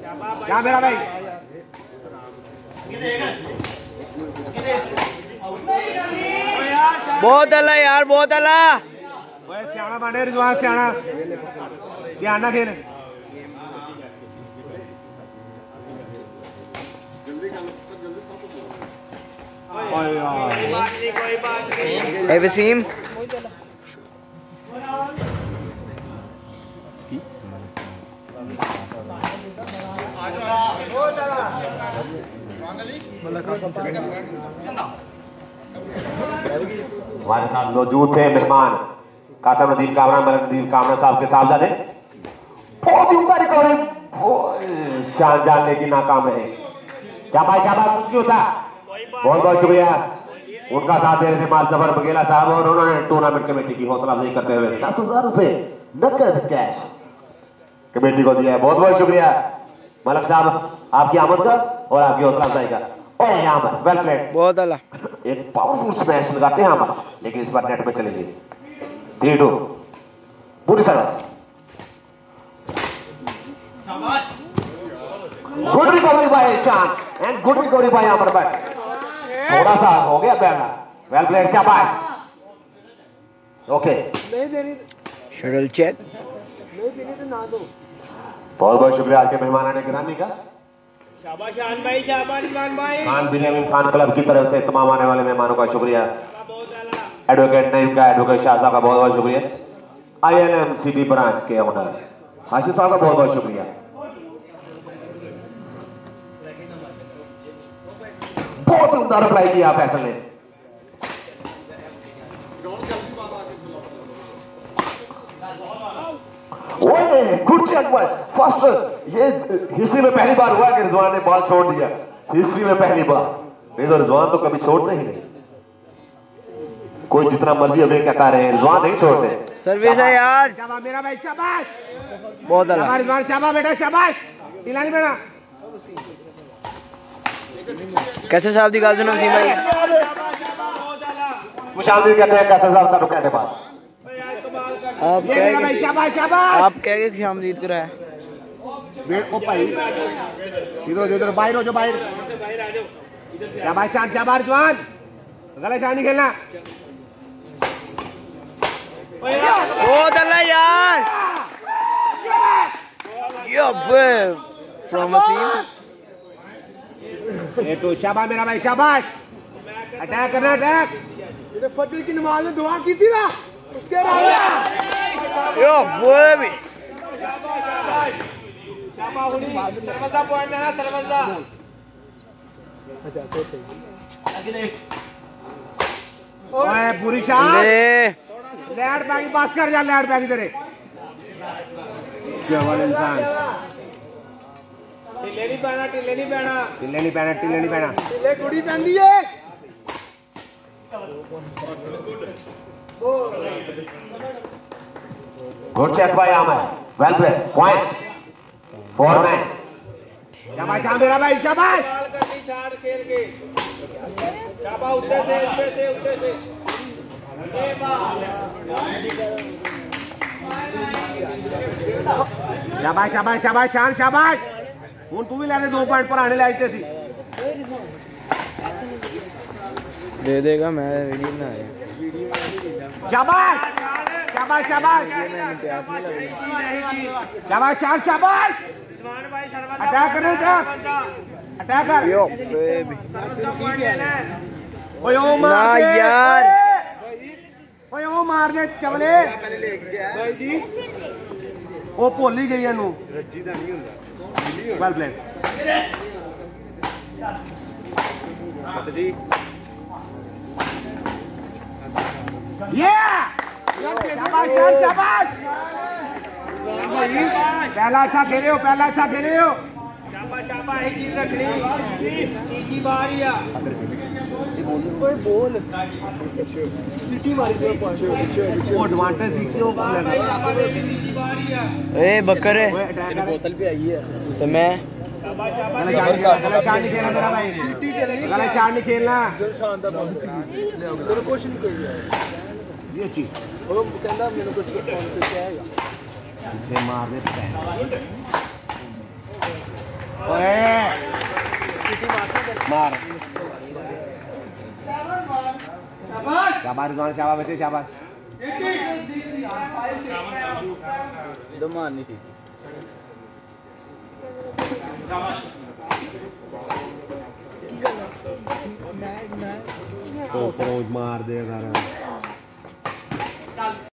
क्या मेरा भाई बहुत अल्लाह यार, बहुत अल्लाह। सियाना बने रिजवान, सियाना ध्यान ना खेल। ए वसीम हमारे साथ मौजूद थे मेहमान कासम नदीम कामरा, मलिक नदीम कामरा साहब के साहबजादे। बहुत ही उम्दा रिकवरी, शान जानने की नाकाम है। क्या भाई शाबाश, कुछ नहीं होता। बहुत बहुत शुक्रिया उनका साथ देने से माल जफर बघेला साहब, और उन्होंने टूर्नामेंट कमेटी की हौसला अफजाई करते हुए 10,000 रुपए नकद कैश कमेटी को दिया है। बहुत बहुत शुक्रिया मलिक साहब आपकी आमद का और आपकी हौसला अफजाई का। वेल प्लेड, बहुत अल्लाह। एक पावरफुल स्मैश लगाते हैं हम, लेकिन इस बार नेट पे चलेंगे। 3-2 पूरी service, good recovery by Ishan and good recovery by Amar भाई। थोड़ा सा हो गया पहला। वेल प्लेड, शाबाश। Okay, shuttle check. बहुत बहुत शुक्रिया आपके मेहमान आने गिरामी का। शाबाश खान भाई, शाबाश खान भाई। खान बिनियामिन खान क्लब की तरफ से तमाम आने वाले मेहमानों का शुक्रिया। एडवोकेट नईम का, एडवोकेट शाह साहब का बहुत बहुत शुक्रिया। INM सिटी ब्रांच के ओनर हाशिद साहब का बहुत बहुत शुक्रिया। बहुत उम्दा रिप्लाई किया फैसल ने। Good check boy first. ये हिस्ट्री में पहली बार हुआ कि रिजवान ने बॉल छोड़ दिया, हिस्ट्री में पहली बार। नहीं तो रिजवान तो कभी छोड़ते ही नहीं, कोई जितना मर्जी हमें कहता रहे, रिजवान नहीं छोड़ते। सर्विस है यार, शाबाश मेरा भाई, शाबाश। बहुत अल्लाह। रिजवान शाबाश बेटा, शाबाश। इलानी बेटा कैसे साहब दी गाल सुनो वसीम भाई। मुशाहिद कहते हैं कैसे साहब का तो कहने बाद आप मेरा भाई, शाबाश शाबाश। आप कह के खुशामदीद कराया। ओ भाई इधर बाहर हो जाओ, बाहर। शाबाश शान, शाबाश रिजवान, गलत शान नहीं खेलना। बहुत अल्लाह यार। Yo from Wasim. ये तो शाबाश मेरा भाई, शाबाश। अटैक करना, अटैक। फजर की नमाज में दुआ की थी ना, उसके बाद यो बेबी सरवजा पॉइंट है, सरवजा। ओए पूरी शान, लैंड बैग पास कर जा, लैंड बैग इधर है। केवल इंसान टिल्ले नहीं पैना, टिल्ले नहीं पैना, टिल्ले नहीं पैना, टिल्ले नहीं पैना। टिल्ले कुड़ी पैंदी है। Good check by Amar, well played, point for man. शाबाश मेरा भाई, शाबाश। बॉल करनी छाड़ खेल के, शाबाश। उठे से, उठे से, उठे से। शाबाश शाबाश शाबाश शान, शाबाश। हूं तू भी ले 2 पॉइंट पर आने लायक सी। दे देगा, मैं वीडियो बना रहा। शाबाश शाबाश शाबाश शाबाश शान, शाबाश। रिजवान भाई सरवजा अटैक कर, अटैक कर। यो बेबी ओए ओ ना मार दे यार। ओए ओ मार दे चवले भाई जी। ओ भुल ही गई इनू, रज्जी दा नहीं हुंदा। वेल प्लेड ये शाबाश शान, शाबाश। पहला अच्छा खेले हो, पहला अच्छा खेले हो। शाबाश शाबाश, एक चीज रखनी, तीसरी बार ही आ। बोल सिटी मारी दे पास वो एडवांटेज सीखी हो तीसरी बार ही आ। ए बकर है, बोतल पे आई है तो मैं शाबाश शाबाश। गलत चाल नहीं खेलना मेरा भाई, गलत चाल नहीं खेलना। शानदार बॉल चलो कुछ नहीं कर रहा ये चीज वो कहता मेरे कुछ कौन से क्या आएगा मार दे। मार शाबाश रिजवान शाबाश बच्चे शाबाश दो मारनी थी तो मार दे